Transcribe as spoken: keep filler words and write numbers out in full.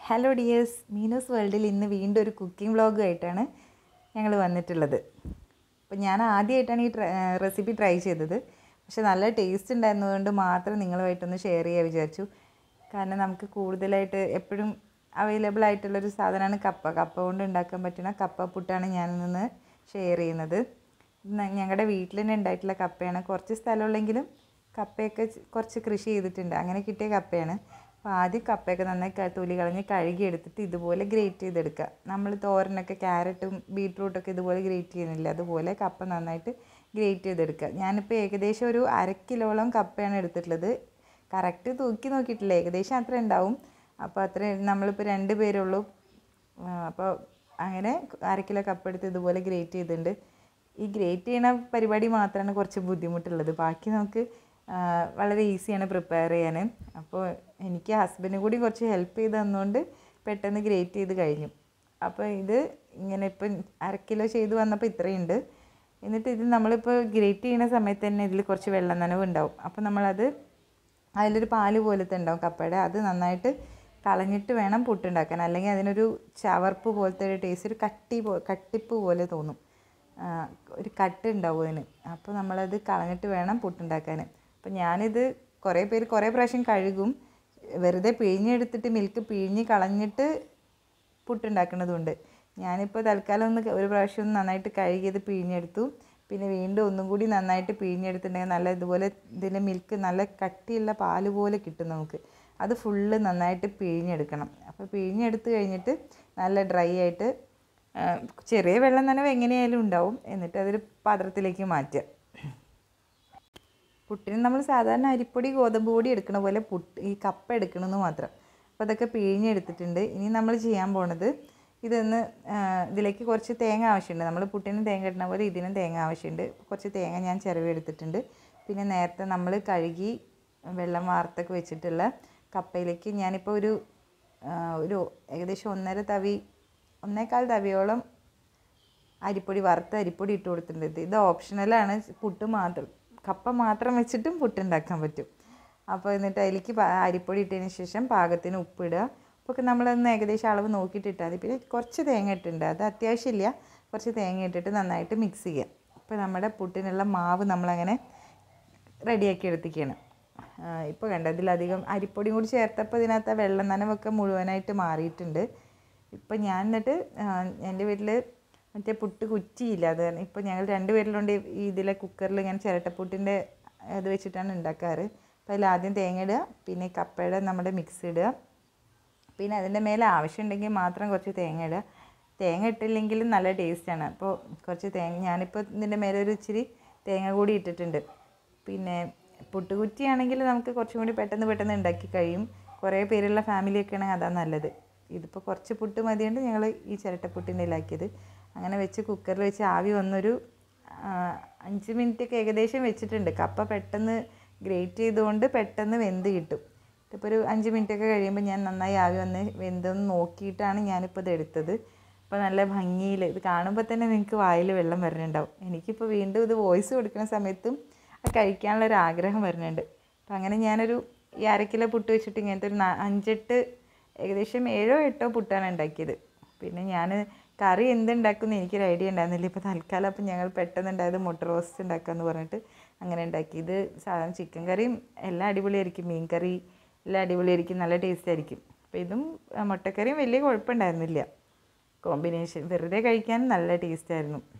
Hello dears, Meenu's വേൾഡിൽ ഇന്ന് വീണ്ടും ഒരു കുക്കിംഗ് വ്ളോഗുമായിട്ടാണ് ഞങ്ങൾ വന്നിട്ടുള്ളത്. അപ്പോൾ ഞാൻ ആദ്യമായിട്ടാണ് ഈ റെസിപ്പി ട്രൈ ചെയ്തത്. പക്ഷെ നല്ല ടേസ്റ്റ് ഉണ്ടായിരുന്നതുകൊണ്ട് മാത്രം നിങ്ങളുമായിട്ടൊന്ന് ഷെയർ ചെയ്യാൻ വിചാരിച്ചു. കാരണം നമുക്ക് കൂടുതലായിട്ട് എപ്പോഴും അവൈലബിൾ ആയിട്ടുള്ളൊരു സാധനമാണ് കപ്പ. കപ്പ കൊണ്ട് ഉണ്ടാക്കാൻ പറ്റുന്ന കപ്പ പുട്ടാണ് ഞാൻ ഇന്ന് ഷെയർ ചെയ്യുന്നത്. ഞങ്ങളുടെ വീട്ടിൽ തന്നെ ഉണ്ടായിട്ടുള്ള കപ്പയാണ്. കുറച്ച് സ്ഥലമുള്ളെങ്കിലും കപ്പയൊക്കെ കുറച്ച് കൃഷി ചെയ്തിട്ടുണ്ട്. അങ്ങനെ കിട്ടിയ കപ്പയാണ്. അപ്പോൾ ആദ്യം കപ്പയൊക്കെ നന്നായി തൊലി കളഞ്ഞ് കഴുകി എടുത്തിട്ട് ഇതുപോലെ ഗ്രേറ്റ് ചെയ്തെടുക്കുക. നമ്മൾ തോരനൊക്കെ ക്യാരറ്റും ബീട്രൂട്ടൊക്കെ ഇതുപോലെ ഗ്രേറ്റ് ചെയ്യുന്നില്ല, അതുപോലെ കപ്പ നന്നായിട്ട് ഗ്രേറ്റ് ചെയ്തെടുക്കുക. ഞാനിപ്പോൾ ഏകദേശം ഒരു അര കിലോളം കപ്പയാണ് എടുത്തിട്ടുള്ളത്. കറക്റ്റ് തൂക്കി നോക്കിയിട്ടില്ല, ഏകദേശം അത്ര ഉണ്ടാവും. അപ്പോൾ അത്ര നമ്മളിപ്പോൾ രണ്ട് പേരുള്ളൂ. അപ്പോൾ അങ്ങനെ അര കിലോ കപ്പ എടുത്ത് ഇതുപോലെ ഗ്രേറ്റ് ചെയ്തിട്ടുണ്ട്. ഈ ഗ്രേറ്റ് ചെയ്യണ പരിപാടി മാത്രമാണ് കുറച്ച് ബുദ്ധിമുട്ടുള്ളത്. ബാക്കി നമുക്ക് വളരെ ഈസിയാണ് പ്രിപ്പയർ ചെയ്യാൻ. അപ്പോൾ എനിക്ക് ഹസ്ബൻഡും കൂടി കുറച്ച് ഹെൽപ്പ് ചെയ്ത് തന്നുകൊണ്ട് പെട്ടെന്ന് ഗ്രേറ്റ് ചെയ്ത് കഴിഞ്ഞു. അപ്പോൾ ഇത് ഇങ്ങനെ ഇപ്പം അര കിലോ ചെയ്ത് വന്നപ്പോൾ ഇത്രയുണ്ട്. എന്നിട്ട് ഇത് നമ്മളിപ്പോൾ ഗ്രേറ്റ് ചെയ്യുന്ന സമയത്ത് തന്നെ ഇതിൽ കുറച്ച് വെള്ളം നനവ് ഉണ്ടാവും. അപ്പോൾ നമ്മളത് അതിലൊരു പാല് പോലത്തെ ഉണ്ടാവും കപ്പയുടെ, അത് നന്നായിട്ട് കളഞ്ഞിട്ട് വേണം പുട്ടുണ്ടാക്കാൻ. അല്ലെങ്കിൽ അതിനൊരു ചവർപ്പ് പോലത്തെ ഒരു ടേസ്റ്റ്, ഒരു കട്ടി പോ കട്ടിപ്പ് പോലെ തോന്നും, ഒരു കട്ട് ഉണ്ടാവും അതിന്. അപ്പോൾ നമ്മളത് കളഞ്ഞിട്ട് വേണം പുട്ടുണ്ടാക്കാൻ. അപ്പോൾ ഞാനിത് കുറേ പേര് കുറേ പ്രാവശ്യം കഴുകും. വെറുതെ പിഴിഞ്ഞെടുത്തിട്ട് മിൽക്ക് പിഴിഞ്ഞ് കളഞ്ഞിട്ട് പുട്ടുണ്ടാക്കുന്നതുണ്ട്. ഞാനിപ്പോൾ തൽക്കാലം ഒന്ന് ഒരു പ്രാവശ്യം ഒന്ന് നന്നായിട്ട് കഴുകിയത് പിഴിഞ്ഞെടുത്തു. പിന്നെ വീണ്ടും ഒന്നും കൂടി നന്നായിട്ട് പിഴിഞ്ഞെടുത്തിട്ടുണ്ടെങ്കിൽ നല്ല ഇതുപോലെ ഇതിൻ്റെ മിൽക്ക് നല്ല കട്ടിയുള്ള പാല് പോലെ കിട്ടും നമുക്ക്. അത് ഫുള്ള് നന്നായിട്ട് പിഴിഞ്ഞെടുക്കണം. അപ്പോൾ പിഴിഞ്ഞെടുത്ത് കഴിഞ്ഞിട്ട് നല്ല ഡ്രൈ ആയിട്ട് ചെറിയ വെള്ളം നനവ് എങ്ങനെയായാലും ഉണ്ടാവും. എന്നിട്ട് അതൊരു പാത്രത്തിലേക്ക് മാറ്റുക. പുട്ടിന് നമ്മൾ സാധാരണ അരിപ്പൊടി ഗോതമ്പ് പൊടി എടുക്കണ പോലെ പുട്ട് ഈ കപ്പ എടുക്കണമെന്ന് മാത്രം. അപ്പോൾ അതൊക്കെ പിഴിഞ്ഞെടുത്തിട്ടുണ്ട്. ഇനി നമ്മൾ ചെയ്യാൻ പോണത് ഇതൊന്ന് ഇതിലേക്ക് കുറച്ച് തേങ്ങ ആവശ്യമുണ്ട്. നമ്മൾ പുട്ടിന് തേങ്ങ ഇടുന്ന പോലെ ഇതിനും തേങ്ങ ആവശ്യമുണ്ട്. കുറച്ച് തേങ്ങ ഞാൻ ചിരവി എടുത്തിട്ടുണ്ട്. പിന്നെ നേരത്തെ നമ്മൾ കഴുകി വെള്ളം വാർത്തൊക്കെ വെച്ചിട്ടുള്ള കപ്പയിലേക്ക് ഞാനിപ്പോൾ ഒരു ഒരു ഏകദേശം ഒന്നര തവി ഒന്നേകാൽ തവിയോളം അരിപ്പൊടി വറുത്ത അരിപ്പൊടി ഇട്ട് കൊടുത്തിട്ടുണ്ട്. ഇത് ഓപ്ഷണലാണ്. പുട്ട് മാത്രം കപ്പ മാത്രം വെച്ചിട്ടും പുട്ടുണ്ടാക്കാൻ പറ്റും. അപ്പോൾ എന്നിട്ട് അതിലേക്ക് അരിപ്പൊടി ഇട്ടതിന് ശേഷം പാകത്തിന് ഉപ്പിടുക. ഉപ്പൊക്കെ നമ്മളൊന്ന് ഏകദേശം അളവ് നോക്കിയിട്ട് ഇട്ടാൽ മതി. പിന്നെ കുറച്ച് തേങ്ങ ഇട്ടിട്ടുണ്ട്, അത് അത്യാവശ്യമില്ല. കുറച്ച് തേങ്ങ ഇട്ടിട്ട് നന്നായിട്ട് മിക്സ് ചെയ്യുക. ഇപ്പോൾ നമ്മുടെ പുട്ടിനുള്ള മാവ് നമ്മളങ്ങനെ റെഡിയാക്കി എടുത്തിരിക്കുകയാണ്. ഇപ്പോൾ കണ്ട ഇതിലധികം അരിപ്പൊടിയും കൂടി ചേർത്തപ്പോൾ ഇതിനകത്ത് വെള്ളം നനവൊക്കെ മുഴുവനായിട്ട് മാറിയിട്ടുണ്ട്. ഇപ്പം ഞാൻ എന്നിട്ട് എൻ്റെ വീട്ടിൽ മറ്റേ പുട്ട് കുറ്റിയില്ല, അത് കാരണം ഇപ്പോൾ ഞങ്ങൾ രണ്ട് പേരിലുണ്ട് ഇതിലെ കുക്കറിൽ ഇങ്ങനെ ചിരട്ടപ്പുട്ടിൻ്റെ ഇത് വെച്ചിട്ടാണ് ഉണ്ടാക്കാറ്. അപ്പോൾ അതിൽ ആദ്യം തേങ്ങ ഇടുക, പിന്നെ കപ്പയുടെ നമ്മുടെ മിക്സ് ഇടുക, പിന്നെ അതിൻ്റെ മേലെ ആവശ്യമുണ്ടെങ്കിൽ മാത്രം കുറച്ച് തേങ്ങ ഇടുക. തേങ്ങ ഇട്ടില്ലെങ്കിലും നല്ല ടേസ്റ്റാണ്. അപ്പോൾ കുറച്ച് തേങ്ങ ഞാനിപ്പോൾ ഇതിൻ്റെ മേലെ ഒരു ഇച്ചിരി തേങ്ങ കൂടി ഇട്ടിട്ടുണ്ട്. പിന്നെ പുട്ടുകുറ്റിയാണെങ്കിൽ നമുക്ക് കുറച്ചും കൂടി പെട്ടെന്ന് പെട്ടെന്ന് ഉണ്ടാക്കി കഴിയും. കുറേ പേരുള്ള ഫാമിലിയൊക്കെ ആണെങ്കിൽ അതാണ് നല്ലത്. ഇതിപ്പോൾ കുറച്ച് പുട്ട് മതിയുണ്ട് ഞങ്ങൾ ഈ ചിരട്ടപ്പുട്ടിൻ്റെ ഇലാക്കിയത്. അങ്ങനെ വെച്ച് കുക്കറിൽ വെച്ച് ആവി വന്നൊരു അഞ്ച് മിനിറ്റൊക്കെ ഏകദേശം വെച്ചിട്ടുണ്ട്. കപ്പ പെട്ടെന്ന് ഗ്രേറ്റ് ചെയ്തുകൊണ്ട് പെട്ടെന്ന് വെന്ത് കിട്ടും. ഇപ്പോൾ ഒരു അഞ്ച് മിനിറ്റൊക്കെ കഴിയുമ്പോൾ ഞാൻ നന്നായി ആവി വന്ന് വെന്തൊന്ന് നോക്കിയിട്ടാണ് ഞാനിപ്പോൾ ഇത് എടുത്തത്. അപ്പോൾ നല്ല ഭംഗിയിൽ ഇത് കാണുമ്പോൾ തന്നെ നിങ്ങൾക്ക് വായിൽ വെള്ളം വരുന്നുണ്ടാവും. എനിക്കിപ്പോൾ വീണ്ടും ഇത് വോയിസ് കൊടുക്കുന്ന സമയത്തും അത് കഴിക്കാനുള്ളൊരു ആഗ്രഹം വരുന്നുണ്ട്. അപ്പോൾ അങ്ങനെ ഞാനൊരു ഈ അര കിലോ പുട്ട് വെച്ചിട്ട് ഇങ്ങനത്തെ ഒരു അഞ്ചെട്ട് ഏകദേശം ഏഴോ എട്ടോ പുട്ടാണ് ഉണ്ടാക്കിയത്. പിന്നെ ഞാൻ കറി എന്തുണ്ടാക്കുമെന്ന് എനിക്കൊരു ഐഡിയ ഉണ്ടായിരുന്നില്ല. ഇപ്പോൾ തൽക്കാലം അപ്പം ഞങ്ങൾ പെട്ടെന്നുണ്ടായത് മുട്ട റോസ്റ്റ് ഉണ്ടാക്കാമെന്ന് പറഞ്ഞിട്ട് അങ്ങനെ ഉണ്ടാക്കി. ഇത് സാധാരണ ചിക്കൻ കറിയും എല്ലാം അടിപൊളിയായിരിക്കും, മീൻ കറി എല്ലാം അടിപൊളിയായിരിക്കും, നല്ല ടേസ്റ്റ് ആയിരിക്കും. അപ്പോൾ ഇതും മുട്ടക്കറിയും വലിയ കുഴപ്പമുണ്ടായിരുന്നില്ല. കോമ്പിനേഷൻ വെറുതെ കഴിക്കാൻ നല്ല ടേസ്റ്റായിരുന്നു.